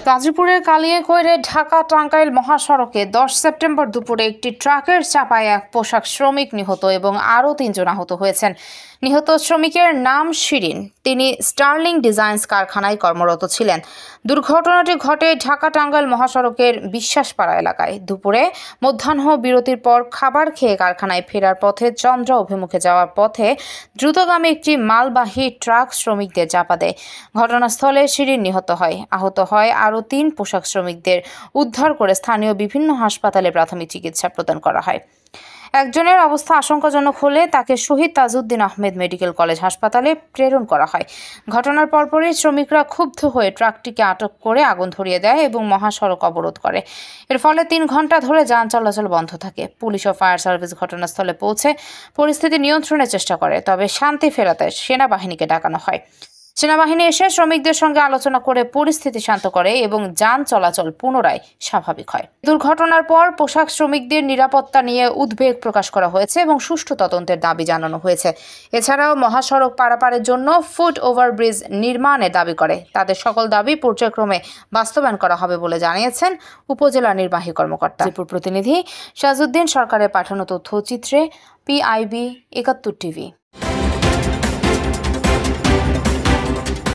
গাজীপুরের কালিয়াকৈরে ঢাকা টাঙ্গাইল মহাসড়কে 10 সেপ্টেম্বর দুপুরে একটি ট্রাকের চাপায় এক পোশাক শ্রমিক নিহত এবং আরও 3 জন আহত হয়েছেন। নিহত শ্রমিকের নাম শিরিন। তিনি স্টার্লিং ডিজাইনস কারখানায় কর্মরত ছিলেন। দুর্ঘটনাটি ঘটে ঢাকা টাঙ্গাইল মহাসড়কের বিশ্বাসপাড়া এলাকায়। দুপুরে মধ্যাহ্ন বিরতির পর খাবার খেয়ে কারখানায় ফেরার পথে চন্দ্রা অভিমুখে যাওয়ার পথে দ্রুতগামী একটি মালবাহী ট্রাক শ্রমিকদের চাপা দেয়। ঘটনাস্থলে শিরিন নিহত হয়। আহত হয় আরও 3 পোশাক শ্রমিকদের উদ্ধার করে স্থানীয় বিভিন্ন হাসপাতালে প্রাথমিক চিকিৎসা প্রদান করা হয়। একজনের অবস্থা আশঙ্কাজনক হলে তাকে শহীদ তাজউদ্দিন আহমেদ মেডিকেল কলেজ হাসপাতালে প্রেরণ করা হয়। ঘটনার পরপরই শ্রমিকরা ক্ষুব্ধ হয়ে ট্রাকটিকে আটক করে আগুন ধরিয়ে দেয় এবং মহাসড়ক অবরোধ করে। এর ফলে 3 ঘণ্টা ধরে যান চলাচল বন্ধ থাকে। পুলিশ ও ফায়ার সার্ভিস ঘটনাস্থলে পৌঁছে পরিস্থিতি নিয়ন্ত্রণের চেষ্টা করে, তবে শান্তি ফেরাতে সেনাবাহিনীকে ডাকানো হয়। সেনাবাহিনী এসে শ্রমিকদের সঙ্গে আলোচনা করে পরিস্থিতি শান্ত করে এবং যান চলাচল পুনরায় স্বাভাবিক হয়। দুর্ঘটনার পর পোশাক শ্রমিকদের নিরাপত্তা নিয়ে উদ্বেগ প্রকাশ করা হয়েছে এবং সুষ্ঠু তদন্তের দাবি জানানো হয়েছে। এছাড়াও মহাসড়ক পারাপারের জন্য ফুট ওভারব্রিজ নির্মাণের দাবি করে। তাদের সকল দাবি পর্যায়ক্রমে বাস্তবায়ন করা হবে বলে জানিয়েছেন উপজেলা নির্বাহী কর্মকর্তা। গাজীপুর প্রতিনিধি সাজউদ্দিন সরকারের পাঠানো তথ্যচিত্রে PIB 71 টিভি।